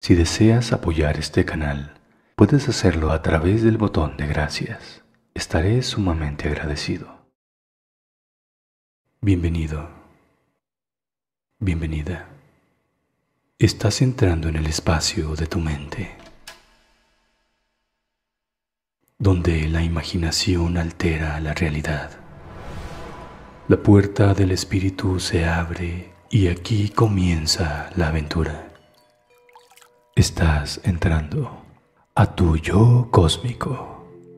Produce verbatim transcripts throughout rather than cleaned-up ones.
Si deseas apoyar este canal, puedes hacerlo a través del botón de gracias. Estaré sumamente agradecido. Bienvenido. Bienvenida. Estás entrando en el espacio de tu mente, donde la imaginación altera la realidad. La puerta del espíritu se abre y aquí comienza la aventura. Estás entrando a tu yo cósmico.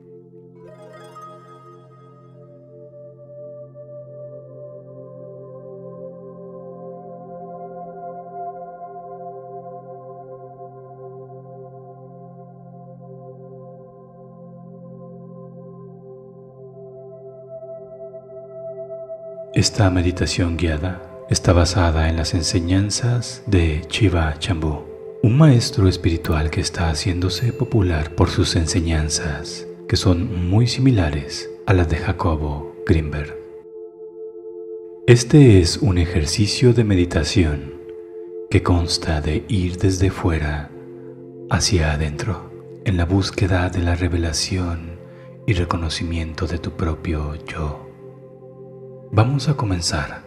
Esta meditación guiada está basada en las enseñanzas de Shiva Shambhu, un maestro espiritual que está haciéndose popular por sus enseñanzas, que son muy similares a las de Jacobo Greenberg. Este es un ejercicio de meditación que consta de ir desde fuera hacia adentro, en la búsqueda de la revelación y reconocimiento de tu propio yo. Vamos a comenzar.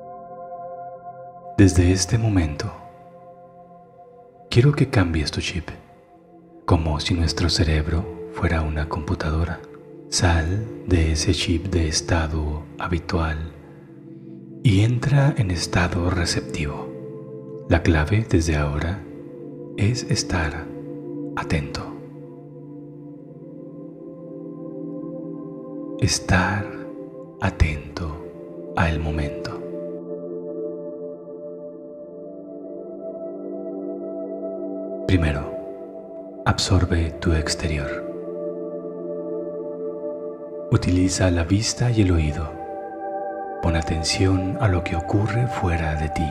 Desde este momento, quiero que cambies tu chip, como si nuestro cerebro fuera una computadora. Sal de ese chip de estado habitual y entra en estado receptivo. La clave desde ahora es estar atento. Estar atento al momento. Primero, absorbe tu exterior. Utiliza la vista y el oído. Pon atención a lo que ocurre fuera de ti.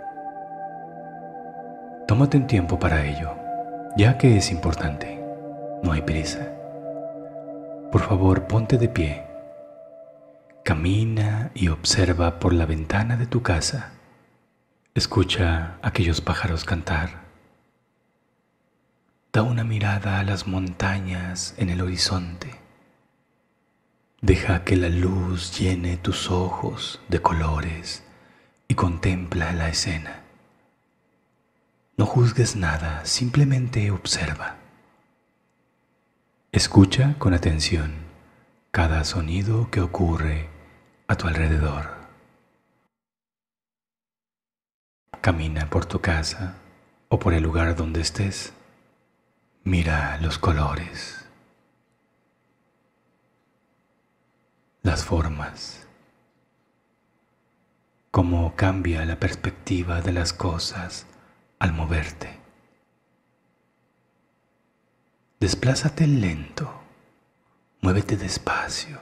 Tómate un tiempo para ello, ya que es importante. No hay prisa. Por favor, ponte de pie. Camina y observa por la ventana de tu casa. Escucha a aquellos pájaros cantar. Da una mirada a las montañas en el horizonte. Deja que la luz llene tus ojos de colores y contempla la escena. No juzgues nada, simplemente observa. Escucha con atención cada sonido que ocurre a tu alrededor. Camina por tu casa o por el lugar donde estés. Mira los colores, las formas, cómo cambia la perspectiva de las cosas al moverte. Desplázate lento, muévete despacio.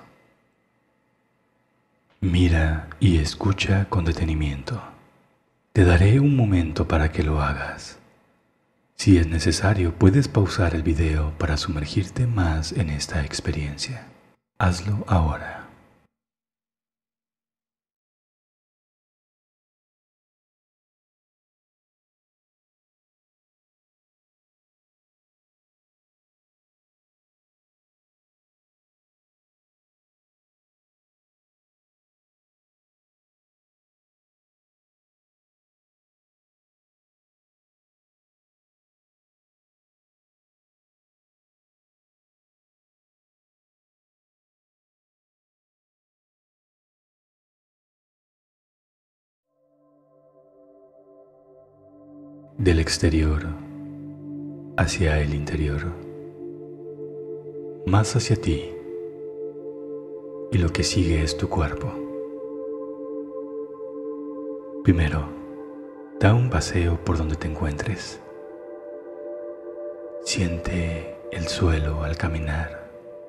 Mira y escucha con detenimiento. Te daré un momento para que lo hagas. Si es necesario, puedes pausar el video para sumergirte más en esta experiencia. Hazlo ahora. Del exterior hacia el interior, más hacia ti, y lo que sigue es tu cuerpo. Primero, da un paseo por donde te encuentres. Siente el suelo al caminar.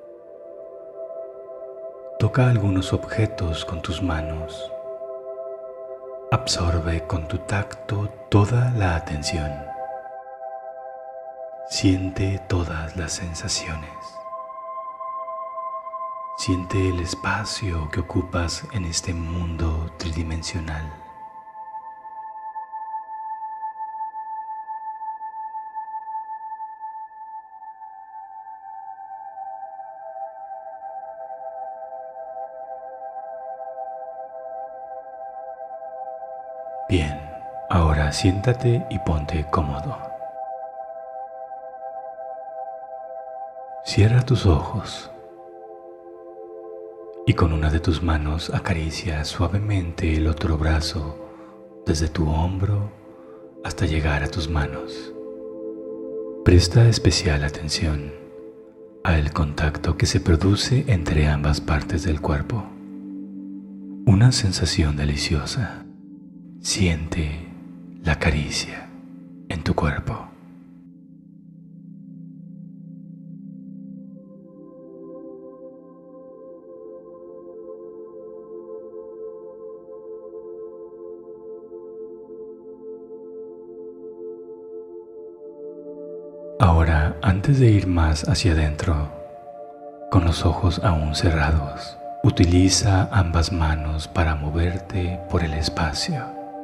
Toca algunos objetos con tus manos. Absorbe con tu tacto toda la atención. Siente todas las sensaciones. Siente el espacio que ocupas en este mundo tridimensional. Bien, ahora siéntate y ponte cómodo. Cierra tus ojos y con una de tus manos acaricia suavemente el otro brazo desde tu hombro hasta llegar a tus manos. Presta especial atención al contacto que se produce entre ambas partes del cuerpo. Una sensación deliciosa. Siente la caricia en tu cuerpo. Ahora, antes de ir más hacia adentro, con los ojos aún cerrados, utiliza ambas manos para moverte por el espacio.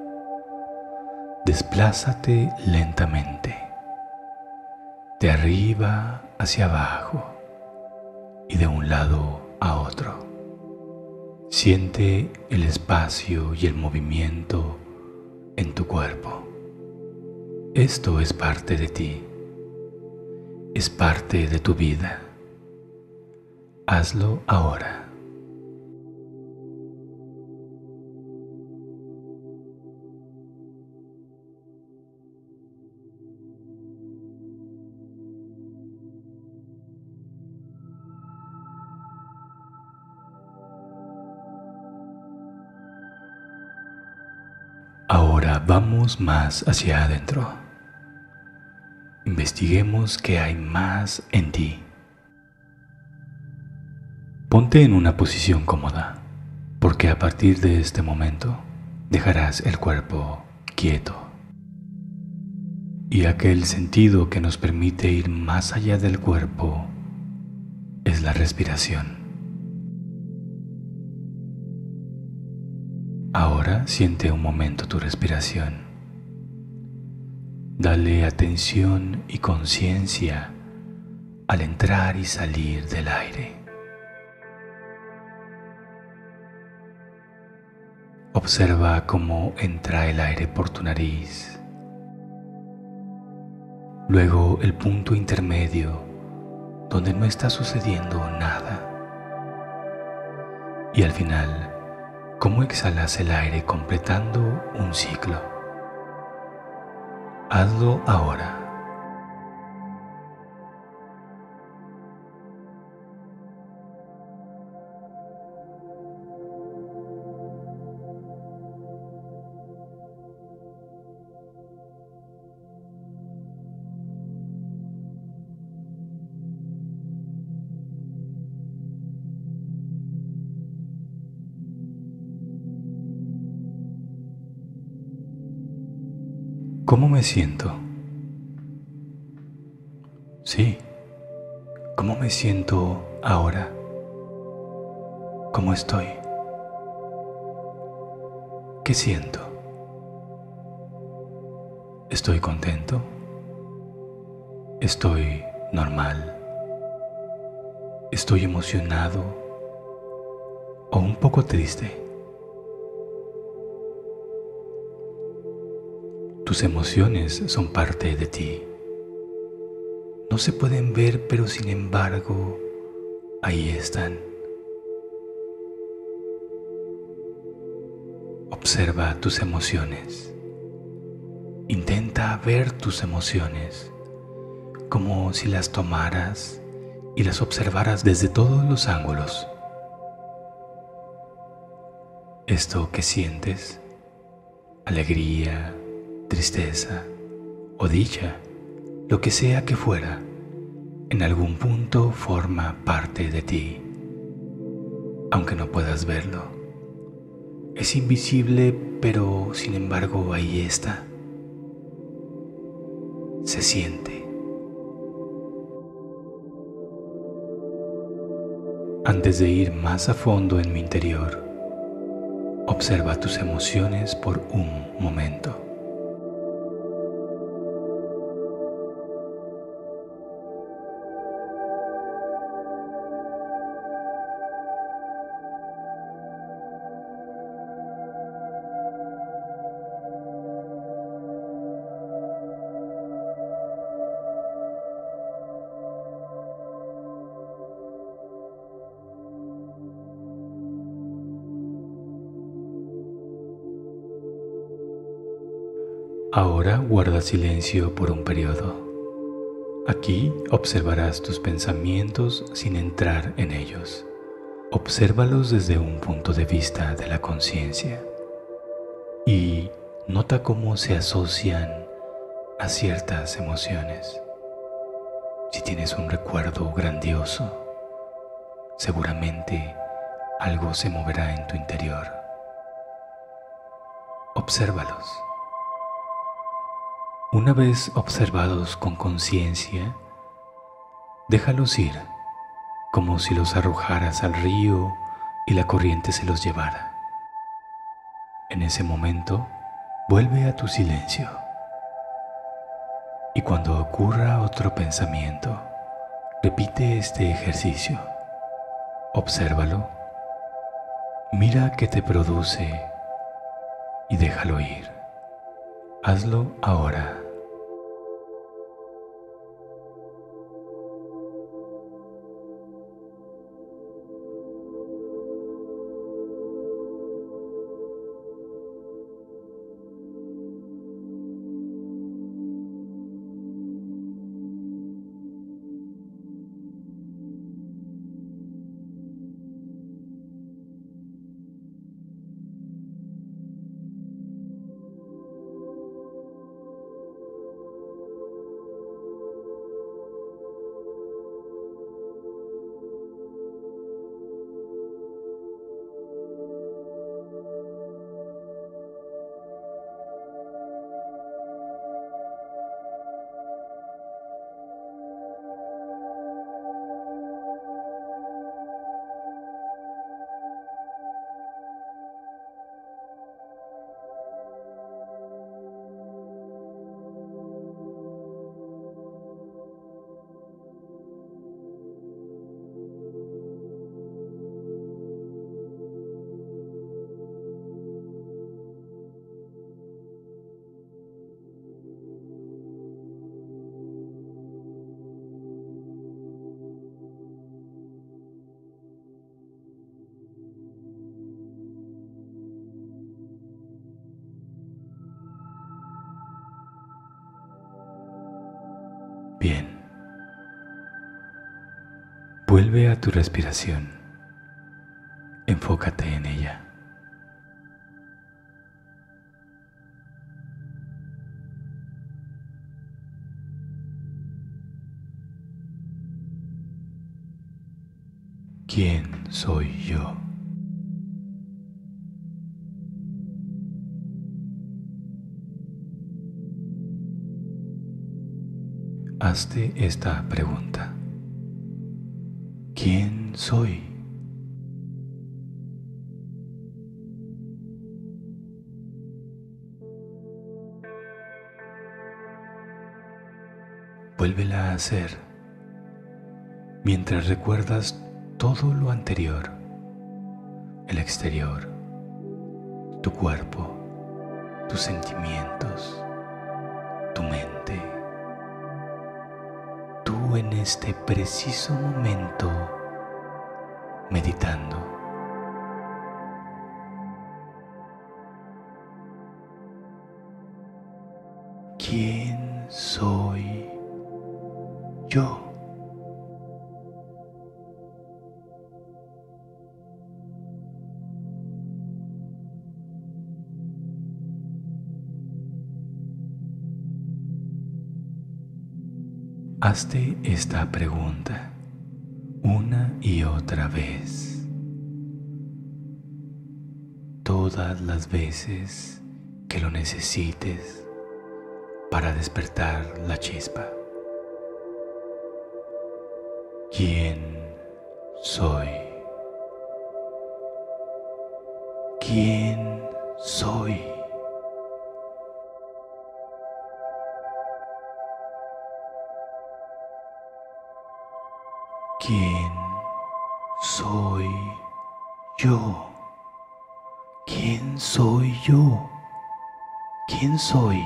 Desplázate lentamente, de arriba hacia abajo y de un lado a otro. Siente el espacio y el movimiento en tu cuerpo. Esto es parte de ti, es parte de tu vida. Hazlo ahora. Ahora vamos más hacia adentro. Investiguemos qué hay más en ti. Ponte en una posición cómoda, porque a partir de este momento dejarás el cuerpo quieto. Y aquel sentido que nos permite ir más allá del cuerpo es la respiración. Ahora siente un momento tu respiración. Dale atención y conciencia al entrar y salir del aire. Observa cómo entra el aire por tu nariz. Luego el punto intermedio donde no está sucediendo nada. Y al final, cómo exhalas el aire completando un ciclo. Hazlo ahora. ¿Cómo me siento? Sí, ¿cómo me siento ahora? ¿Cómo estoy? ¿Qué siento? ¿Estoy contento? ¿Estoy normal? ¿Estoy emocionado o un poco triste? Tus emociones son parte de ti. No se pueden ver, pero sin embargo, ahí están. Observa tus emociones. Intenta ver tus emociones como si las tomaras y las observaras desde todos los ángulos. Esto que sientes, alegría, tristeza o dicha, lo que sea que fuera, en algún punto forma parte de ti, aunque no puedas verlo. Es invisible, pero sin embargo ahí está. Se siente. Antes de ir más a fondo en mi interior, observa tus emociones por un momento. Ahora guarda silencio por un periodo. Aquí observarás tus pensamientos sin entrar en ellos. Obsérvalos desde un punto de vista de la conciencia y nota cómo se asocian a ciertas emociones. Si tienes un recuerdo grandioso, seguramente algo se moverá en tu interior. Obsérvalos. Una vez observados con conciencia, déjalos ir, como si los arrojaras al río y la corriente se los llevara. En ese momento, vuelve a tu silencio. Y cuando ocurra otro pensamiento, repite este ejercicio. Obsérvalo, mira qué te produce y déjalo ir. Hazlo ahora. Bien. Vuelve a tu respiración. Enfócate en ella. ¿Quién soy yo? Hazte esta pregunta. ¿Quién soy? Vuélvela a hacer mientras recuerdas todo lo anterior, el exterior, tu cuerpo, tus sentimientos, tu mente. Tú en este preciso momento meditando. ¿Quién soy yo? Hazte esta pregunta una y otra vez, todas las veces que lo necesites para despertar la chispa. ¿Quién soy? ¿Quién soy? ¿Quién soy yo? ¿Quién soy yo? ¿Quién soy?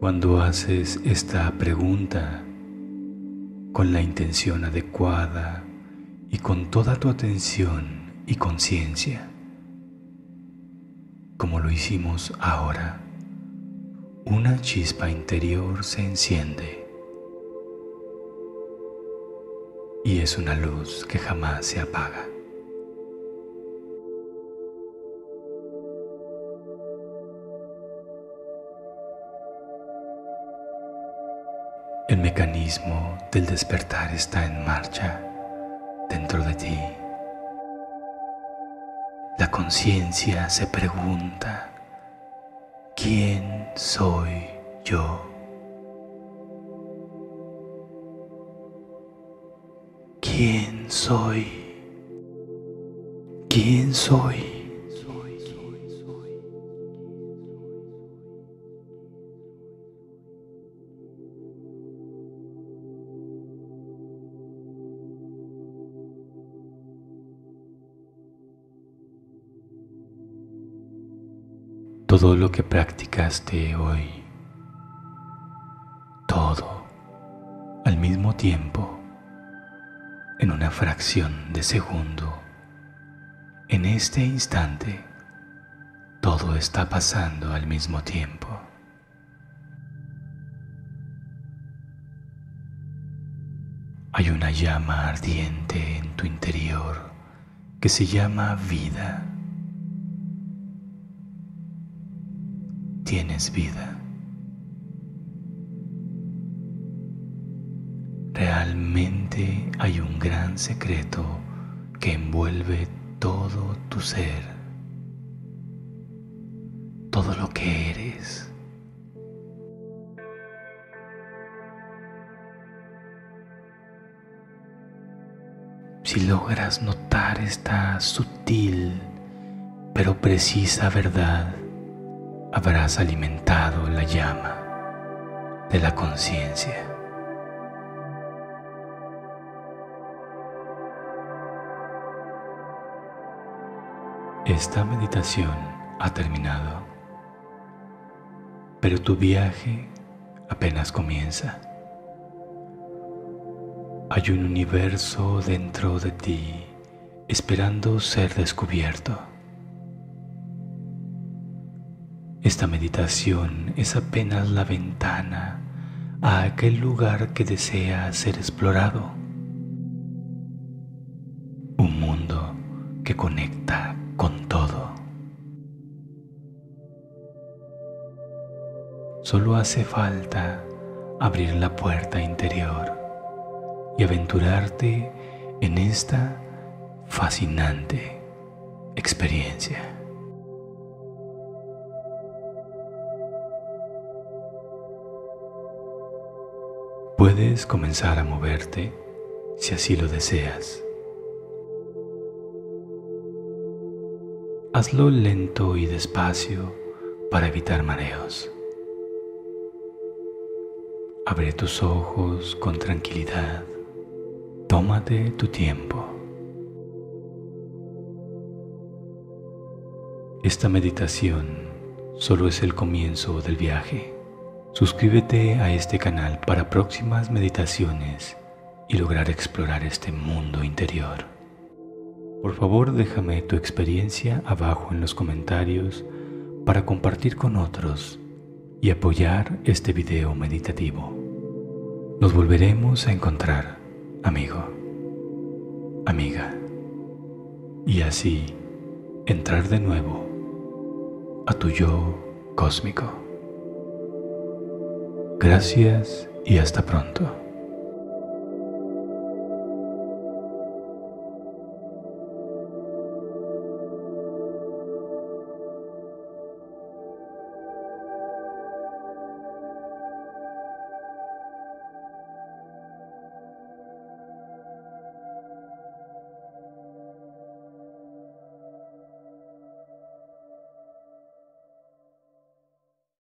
Cuando haces esta pregunta con la intención adecuada y con toda tu atención y conciencia, como lo hicimos ahora, una chispa interior se enciende y es una luz que jamás se apaga. El mecanismo del despertar está en marcha dentro de ti. La conciencia se pregunta: ¿quién soy yo? ¿Quién soy? ¿Quién soy? Todo lo que practicaste hoy, todo al mismo tiempo, en una fracción de segundo, en este instante, todo está pasando al mismo tiempo. Hay una llama ardiente en tu interior que se llama vida. Tienes vida. Realmente hay un gran secreto que envuelve todo tu ser, todo lo que eres. Si logras notar esta sutil pero precisa verdad, habrás alimentado la llama de la conciencia. Esta meditación ha terminado, pero tu viaje apenas comienza. Hay un universo dentro de ti esperando ser descubierto. Esta meditación es apenas la ventana a aquel lugar que desea ser explorado. Un mundo que conecta con todo. Solo hace falta abrir la puerta interior y aventurarte en esta fascinante experiencia. Puedes comenzar a moverte si así lo deseas. Hazlo lento y despacio para evitar mareos. Abre tus ojos con tranquilidad. Tómate tu tiempo. Esta meditación solo es el comienzo del viaje. Suscríbete a este canal para próximas meditaciones y lograr explorar este mundo interior. Por favor, déjame tu experiencia abajo en los comentarios para compartir con otros y apoyar este video meditativo. Nos volveremos a encontrar, amigo, amiga, y así entrar de nuevo a tu yo cósmico. Gracias y hasta pronto.